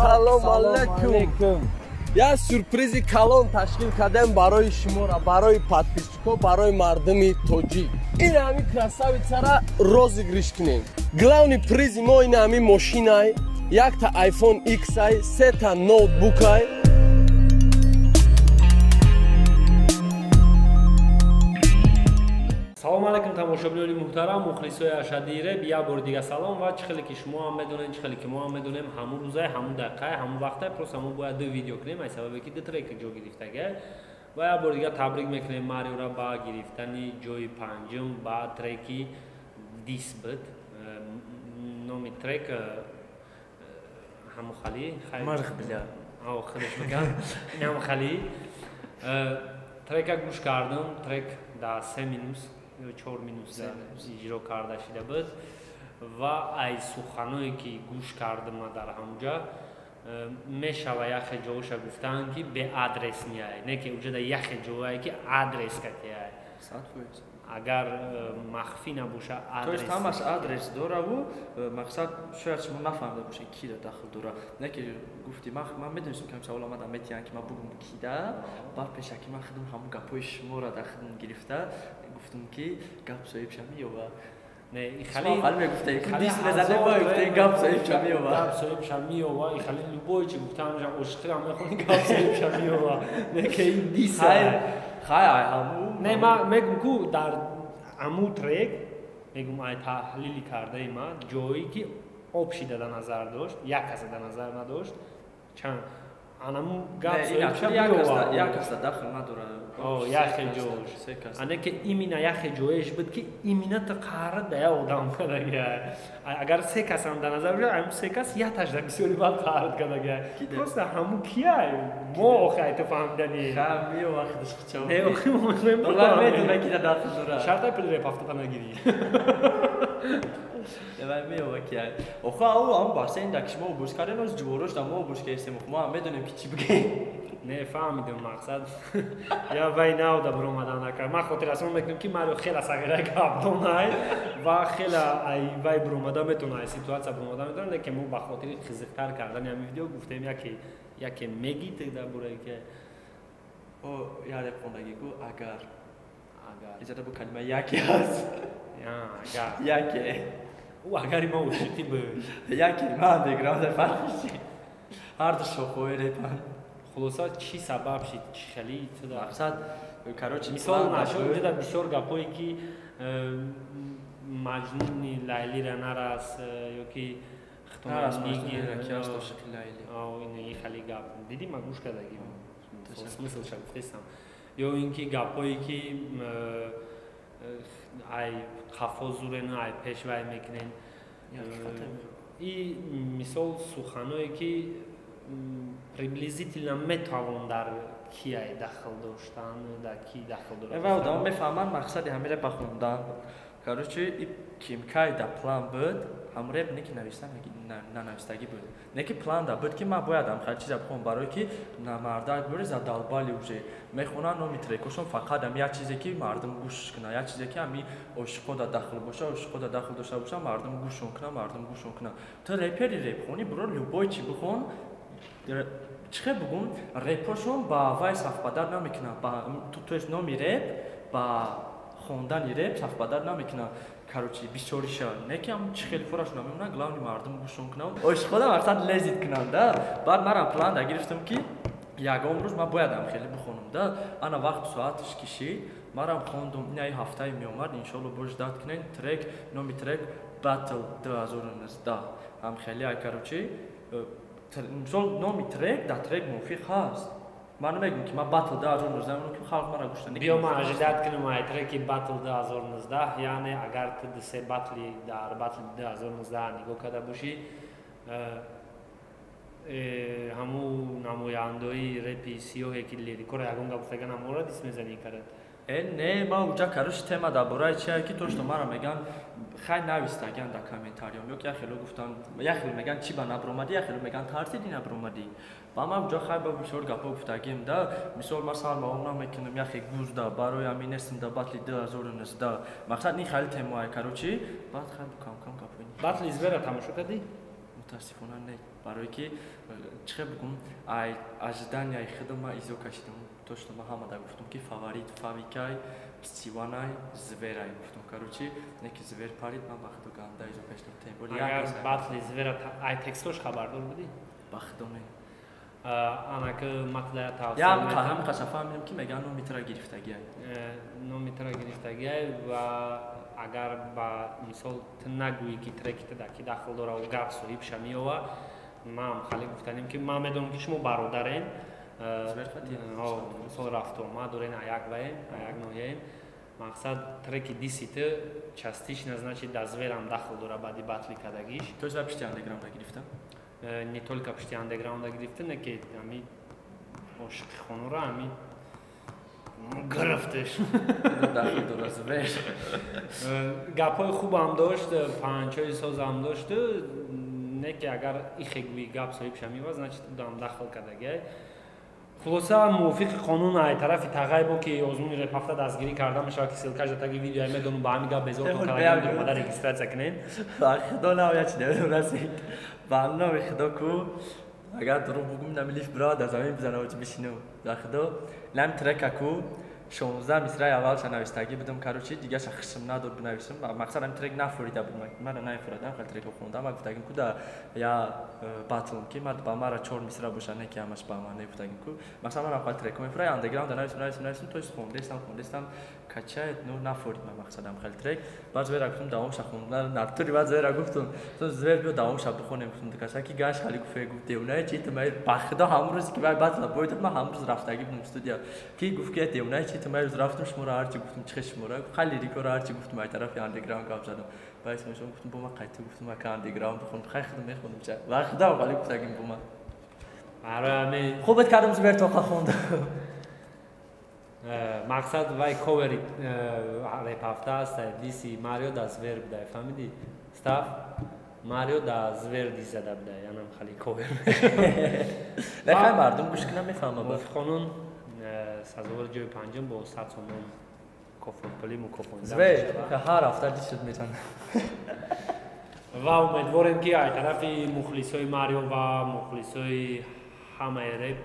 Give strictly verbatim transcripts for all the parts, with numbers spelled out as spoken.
салом алейкум. Я сюрпризи калон ташкил кардем барои шумора, барои подписчикҳо, барои мардуми тоҷик. Ин ҳамин красавицара розыгриш кунем. Главный призи мо ин ҳамин мошинай, якта айфон икс ай, сета ноутбукай. Салом алейкум тамошобинони муҳтарам, мухлисои Ашадире, я бори дига салом ва чӣ хеле ки шумо ҳам медонем, чӣ хеле ки мо ҳам медонем, ҳамун рӯзай, ҳамун дақиқай, ҳамун вақтай, просто ҳамун бояд ду видео кунем, аз сабабе ки ду трек ҷо гирифтага. Ва я бори дига табрик мекунем Мариора ба гирифтани ҷои панҷум ба треки Дисбит. Номи трек ҳамухали марх биля ав худаш мегам ҳамухали трека гӯш кардам, трек да се минус чор минус иҷро карда шуда буд ва ай суханое ки гӯш кардам дар ҳамҷа мешава яхе ҷоуша гуфтан ки бе адрес ниай, не ки уҷада яхе ҷоае ки адрес катиай. Агар махфӣ набоша адрес. То есть ҳамаш адрес дораву мақсад шояд шумо нафаҳмида бошед кида дахл дора. Не ки гуфти ман медонистам ки ҳамсавол омада метиҳан ки ман бугум кида, баъд пеша ки ман худам ҳамун гапҳои шуморо дар худам гирифта гуфтам ки гап соҳибша меёва. Не ихали хали мегуфта ки дис мезаде ба гуфта гап соҳибша меёва. Гап соҳибша меёва, ихали любой чи гуфтам ҷа ошиқирам мехони гап соҳибша меёва. Не ки ин дис хай ай ҳамун не ман мегум ку дар ҳамун трек мегум ай таҳлили кардаи ман ҷое ки обшида дар назар дошт, як каса дар назар надошт, чанд анамун гап соҳибша меёва. Як каса дахл надора. О, яхе ҷош. Ане ки имина яхе ҷоеш буд ки имина та қарра да я одам кадагия. Агар се касам дар назар бишад, ҳамун се кас яташ да бисёри бад қард кадагия. Просто ҳамун кияй? Мо охай ту фаҳмидани. Хам меёва худаш хичава. Не охи мо мемонам. Олар медуна ки да дахл дора. Шартай пилре пафта нагири. Давай меёва кияй. Охо ау ам баса ин да ки шумо обуз кардем аз ҷуворош да мо обуз кестем. Мо ҳам медонем ки чӣ бигем. Не фаҳмидам мақсад. Я вай навда биромадан накард. Ман хотиррасон мекунам ки Марио хела сагира гап донай ва хела ай вай биромада метавона ай ситуатсия биромада метавона, лекин мо ба хотири хизиқтар кардани ҳамин видео гуфтем яке яке мегит дар бораи ки о яреп хондаги гу агар агар изада бу калима яке аст. Я агар яке у агари ма ушити бу яке ман деграда фарқи ҳар ду шохои репан. Хулоса чӣ сабаб шид, чӣ хели чуда? Мақсад короче мисол нашуд ҷуда бисёр гапҳое ки маҷнуни Лайлира нарас ёки хитоманниги кияс ошиқи Лайли. Ав ин хели гап. Диди ма гӯш кардагим. Смыслша гуфтестам. Ё ин ки гапҳое ки ай қафо зурен ай пешвай мекунен. И мисол суханое ки приблизительно метавон дар кияй дахл доштан, дар ки дахл доштан. Эва одам мефаҳманд мақсади ҳамире ба хондан. Короче и кимкай да план буд, ҳамре не ки навиштан, нанавистагӣ буд. Не ки план да буд ки ман бояд ҳамхар чиза бихонам барое ки на мардак бори задалбали уже мехонанд номи трекошон фақат ҳам як чизе ки мардум гӯш кунад, як чизе ки ҳами ошиқо да дахл боша, ошиқо да дахл дошта боша, мардум гӯшон кунад, мардум гӯшон кунад. Ту репери репхони бро любой чи бихон чӣ бугум репошон ба вай сафбадар намекунад, ба то есть номи реп ба хондани реп сафбадар намекунад. Короче бисёриша не ки ам чӣ хеле фураш намемонад, главни мардум гӯшон кунад, ошиқода мақсад лезит кунад да. Баъд манам план да гирифтам ки ягон рӯз ман бояд ам хеле бихонам да. Ана вақт соатиш кишид, манам хондум ин ҳафтаи меомад иншоалло бош дад кунем трек, номи трек Battle две тысячи девятнадцать. Ам хеле ай короче мисол номи трек да трек мувофиқ ҳаст. Ман мегум ки ман Battle две тысячи девятнадцать ки халқ мара гӯш накунад. Биё ман ажидат кунам ай треки Battle две тысячи девятнадцать, яъне агар ту се батли дар Battle две тысячи девятнадцать нигоҳ карда бошӣ, ҳамун намояндои репи сиёҳе ки лирикора ягон гап гуфтага намора дис мезанӣ карад. Э не ман уҷа карош тема дар бораи чия ки то што мара меган хай навистаган дар комментариём ёки яхело гуфтан яхело меган чӣ ба набромадӣ, яхело меган тарсиди набромадӣ. Ба ман уҷа хай ба бисёр гапҳо гуфтагим да. Мисол ман сармаона мекунам яхе гӯз да барои ҳамин нестам да батли две тысячи девятнадцать да. Мақсад ин хеле темаи короче баъд хай кам кам гапҳои батли избера тамошо кардӣ? متاسفانه نه برای که چه بگم ای ожидания خدمه ایزو کشیدم то что Мохаммада گفتم که фаворит фавикай стиванай зверай گفتم короче неки звер парид ман бахту ганда ایزو кашидам тем более агар батли звера ай текстош хабардор будӣ бахтоме анаки матлая тавсия я ҳам қаша фаҳмидам ки меган номитра гирифтагиай номитра гирифтагиай ва агар ба мисол ту нагӯӣ ки трекита ки дахл дора ва гап соҳибша меёва ман хали гуфтанем ки ман медонам ки шумо бародарен мисол рафтуомад дорен аякваен аякноҳияен мақсад треки дисита частично значит да зверам дахл дора баъди батли кардагиш то за пишти андеграунда гирифта не только пишти андеграунда гирифта не ки ами ошиқи хонура ами гирифташ дахл дора звер гапҳои хубам дошт панҷҳои созам дошт не ки агар ихегӯи гап соҳибша меёва значит дам дахл кардагиай хулоса мувофиқи қонун ай тарафи тағай бо ки озмуни репафта дастгирӣ карда мешавад ки силкаш датаги видеои медону ба ҳамин гап безортон карда омада регистратсия кунен худо наояд чи намедонам раси ба номи худо ку агар дурӯғ бугум намилиф бирод аз замин бизана очи бишинам за худо нами трека ку шонздаҳ мисраи аввалша навистагӣ будам короче дигаша хишм надор бинависам мақсад ами трек нафурида буд мана нафуридам хел треко хондам гуфтагим ку да я батлам ки мар ба мара чор мисра боша не ки ҳамаш ба ман гуфтагим ку мақсад ман хел треко мефура андеграунд нависам нависам нависам то хондестам хондестам качает ну нафурид ман мақсадам хел трек баъд звера гуфтам давомша хондан натури баъд звера гуфтам то звер биё давомша бихонем гуфтам дикаша ки гаш хали гуфе гуфт девнае чи тумай ба худо ҳамрӯз ки баъд батла боидам ман ҳамрӯз рафтагӣ будам студия ки гуфт ки девнае чи тумай рӯз рафтам шуморо ҳарчи гуфтам чихе шуморо хали лирикоро ҳарчи гуфтам ай тарафи андеграунд гап задам баъд исмошон гуфтам бо ман қайта гуфтам ака андеграунд бихонам хай худо мехонам ча ва худо хали гуфтагим бо ман арами хубат кардам звер тоқа хондам мақсад вай ковери репафта аст диси марио да звер будай фаҳмидӣ став марио да звер дис зада будай янам хали ковер нехай мардум гӯш кунам мефаҳмам мувофиқи қонун сазовари ҷои панҷум бо сад сомон кофонпулӣ мукофонида звер ҳар ҳафта дисшуд метавонам ва умедворем ки ай тарафи мухлисои марио ва мухлисои ҳамаи реп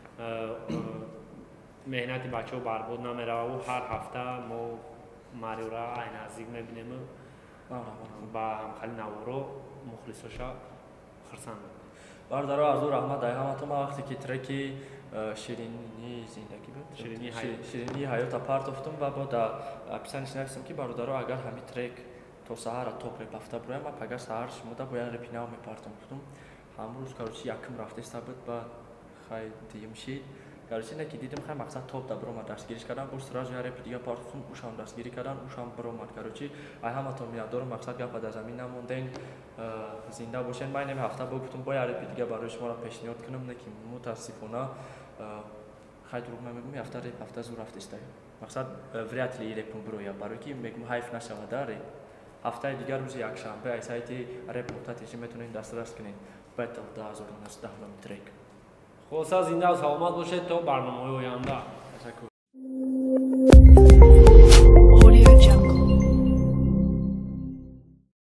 меҳнати бачаҳо барбод намераву ҳар ҳафта мо мариора ай наздик мебинему ба ҳамхали наворо мухлисоша хурсанд бародаро азу раҳмат дай ҳаматон ман вақте ки треки ширини зиндагӣ буд ширини ҳаёта партофтум ва бо да описаниш нависам ки бародаро агар ҳами трек то саҳара топ репафта буроям ма пага саҳар шумода бояд репинав мепартам гуфтум ҳамрӯз короче якм рафтеста буд ба хай диюм шид короче не ки дидам хай мақсад топ да биромад дастгириш кардан бо сразу я репи дига партофтум ушам дастгирӣ кардан ушам биромад короче ай ҳаматон мияддорам мақсад гапа дар замин намонден зинда бошен ман нами ҳафта бо гуфтум бо я репи дига барои шуморо пешниҳод кунам не ки мутаассифона хай дурӯғ намегӯм ҳафта реп ҳафта зур рафтестаи мақсад вряд ли репум бирояд барои ки мегӯм ҳайф нашавада реп ҳафтаи дигар рӯзи якшанбе ай сайти реп муттатиши метавонед дастрас кунед бетл две тысячи двенадцать номи трек хулоса зинда саломат бошед то барномаҳои оянда.